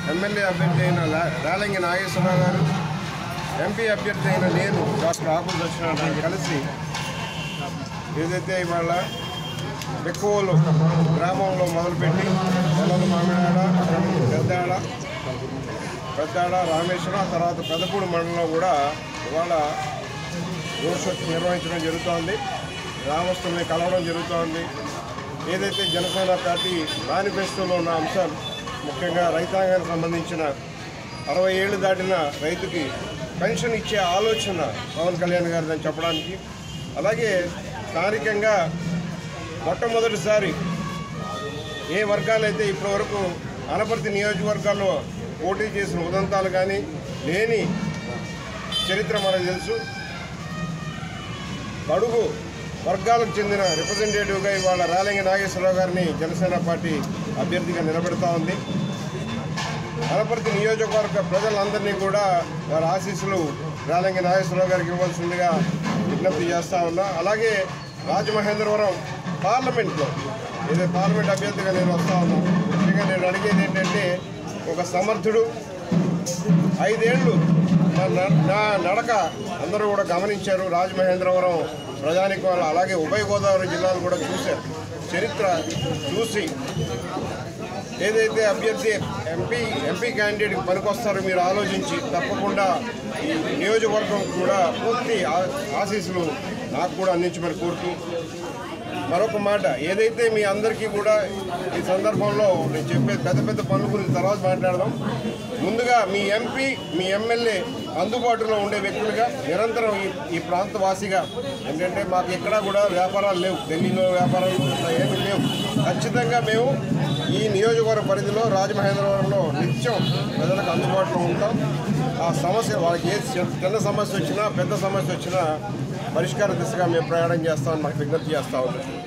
MLA అభ్యర్థి అయిన రాలంగి నాగేశ్వరరావు గారు, ఎంపీ అభ్యర్థి అయిన నేను డాక్టర్ ఆకుల దక్షిణారాయణ కలిసి ఏదైతే ఇవాళ ఎక్కువలు గ్రామంలో మొదలుపెట్టి పొలాల మామిడాడ, పెద్దాడ, రామేశ్వరం, తర్వాత పెదపూడి మండలంలో కూడా ఇవాళ రోడ్ షో నిర్వహించడం జరుగుతోంది. గ్రామస్తుల్ని కలవడం జరుగుతోంది. ఏదైతే జనసేన పార్టీ మేనిఫెస్టోలో ఉన్న అంశాలు, ముఖ్యంగా రైతాంగానికి సంబంధించిన 60 ఏళ్ళు దాటిన రైతుకి పెన్షన్ ఇచ్చే ఆలోచన పవన్ కళ్యాణ్ గారిదని చెప్పడానికి, అలాగే స్థానికంగా మొట్టమొదటిసారి ఏ వర్గాలైతే ఇప్పటివరకు అనపర్తి నియోజకవర్గాల్లో పోటీ చేసిన ఉదంతాలు కానీ లేని చరిత్ర మనకు తెలుసు. బడుగు వర్గాలకు చెందిన రిప్రజెంటేటివ్గా ఇవాళ రాలంగి నాగేశ్వరరావు గారిని జనసేన పార్టీ అభ్యర్థిగా నిలబెడతా ఉంది. అనపర్తి నియోజకవర్గ ప్రజలందరినీ కూడా వారి ఆశీస్సులు రాలంగి నాగేశ్వరరావు గారికి ఇవ్వాల్సిందిగా విజ్ఞప్తి చేస్తూ ఉన్నా. అలాగే రాజమహేంద్రవరం పార్లమెంట్లో పార్లమెంట్ అభ్యర్థిగా నేను వస్తూ ఉన్నాను. ముఖ్యంగా నేను అడిగేది ఏంటంటే, ఒక సమర్థుడు 5 ఏళ్ళు నా నడక అందరూ కూడా గమనించారు. రాజమహేంద్రవరం ప్రజానికి వాళ్ళు, అలాగే ఉభయ గోదావరి జిల్లాలు కూడా చూశారు. చరిత్ర చూసి ఏదైతే అభ్యర్థి ఎంపీ క్యాండిడేట్కి పనికొస్తారో మీరు ఆలోచించి తప్పకుండా ఈ నియోజకవర్గం కూడా పూర్తి ఆశీస్సులు నాకు కూడా అందించమని కోరుతూ, మరొక మాట, ఏదైతే మీ అందరికీ కూడా ఈ సందర్భంలో నేను చెప్పే పెద్ద పనుల గురించి తర్వాత మాట్లాడదాం. ముందుగా మీ ఎంపీ, మీ ఎమ్మెల్యే అందుబాటులో ఉండే వ్యక్తులుగా నిరంతరం ఈ ప్రాంతవాసిగా, ఎందుకంటే మాకు ఎక్కడా కూడా వ్యాపారాలు లేవు, ఢిల్లీలో వ్యాపారాలు ఏమీ లేవు. ఖచ్చితంగా మేము ఈ నియోజకవర్గ పరిధిలో రాజమహేంద్రవరంలో నిత్యం ప్రజలకు అందుబాటులో ఉంటాం. ఆ సమస్య, వాళ్ళకి ఏ చిన్న సమస్య వచ్చినా పెద్ద సమస్య వచ్చినా పరిష్కార దిశగా మేము ప్రయాణం చేస్తామని మాకు విజ్ఞప్తి చేస్తూ ఉన్నాం.